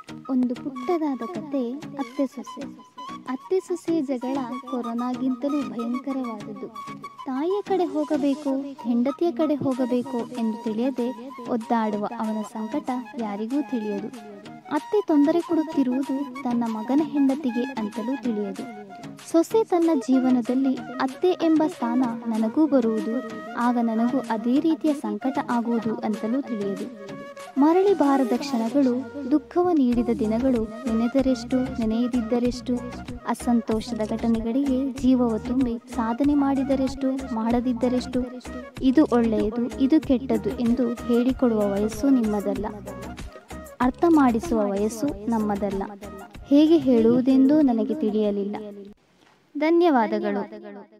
ಒಂದು ಪುಟ್ಟದಾದ ಕತೆ ಅತ್ತೆ ಸೊಸೆ. ಅತ್ತೆ ಸೊಸೆ ಜಗಳ ಕೊರೋನಾಗಿಂತಲೂ ಭಯಂಕರವಾದದ್ದು. ತಾಯಿಯ ಕಡೆ ಹೋಗಬೇಕು, ಹೆಂಡತಿಯ ಕಡೆ ಹೋಗಬೇಕು ಎಂದು ತಿಳಿಯದೆ ಒದ್ದಾಡುವ ಅವನ ಸಂಕಟ ಯಾರಿಗೂ ತಿಳಿಯದು. ಅತ್ತೆ ತೊಂದರೆ ಕೊಡುತ್ತಿರುವುದು ತನ್ನ ಮಗನ ಹೆಂಡತಿಗೆ ಅಂತಲೂ ತಿಳಿಯದು. ಸೊಸೆ ತನ್ನ ಜೀವನದಲ್ಲಿ ಅತ್ತೆ ಎಂಬ ಸ್ಥಾನ ನನಗೂ ಬರುವುದು, ಆಗ ನನಗೂ ಅದೇ ರೀತಿಯ ಸಂಕಟ ಆಗುವುದು ಅಂತಲೂ ತಿಳಿಯದು. ಮರಳಿ ಬಾರದ ಕ್ಷಣಗಳು, ದುಃಖವ ನೀಡಿದ ದಿನಗಳು ನೆನೆದರೆಷ್ಟು, ನೆನೆಯದಿದ್ದರೆಷ್ಟು. ಅಸಂತೋಷದ ಘಟನೆಗಳಿಗೆ ಜೀವವ ತುಂಬಿ ಸಾಧನೆ ಮಾಡಿದರೆಷ್ಟು, ಮಾಡದಿದ್ದರೆಷ್ಟು. ಇದು ಒಳ್ಳೆಯದು, ಇದು ಕೆಟ್ಟದ್ದು ಎಂದು ಹೇಳಿಕೊಡುವ ವಯಸ್ಸು ನಿಮ್ಮದಲ್ಲ. ಅರ್ಥ ಮಾಡಿಸುವ ವಯಸ್ಸು ನಮ್ಮದಲ್ಲ. ಹೇಗೆ ಹೇಳುವುದೆಂದೂ ನನಗೆ ತಿಳಿಯಲಿಲ್ಲ. ಧನ್ಯವಾದಗಳು.